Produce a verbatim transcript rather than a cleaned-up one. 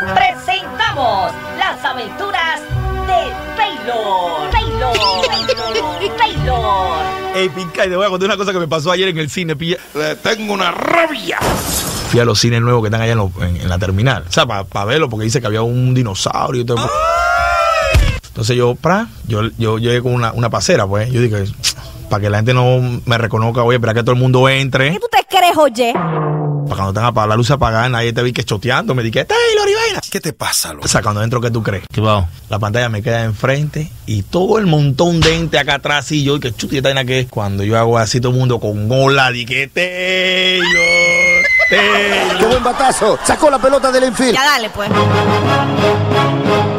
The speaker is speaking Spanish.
presentamos las aventuras de Taylor. Taylor. Taylor. Taylor. Ey, Pinca, y te voy a contar una cosa que me pasó ayer en el cine, pilla. Le tengo una rabia. Fui a los cines nuevos que están allá en, lo, en, en la terminal. O sea, para pa verlo, porque dice que había un dinosaurio y todo. Entonces yo, pra, yo, yo llegué con una, una pasera, pues. Yo dije, para que la gente no me reconozca, oye, espera que todo el mundo entre. ¿Qué tú te crees, oye? Para cuando tenga para la luz apagada, nadie te vi que choteando. Me dije, Taylor y vaina. ¿Qué te pasa, loco? O sea, cuando entro, ¿qué tú crees? ¿Qué va? La pantalla me queda enfrente y todo el montón de gente acá atrás y yo, y que chuti, esta vaina que cuando yo hago así, todo el mundo con ola, dije, Taylor, Taylor. ¡Qué buen batazo! Sacó la pelota del infield. Ya dale, pues.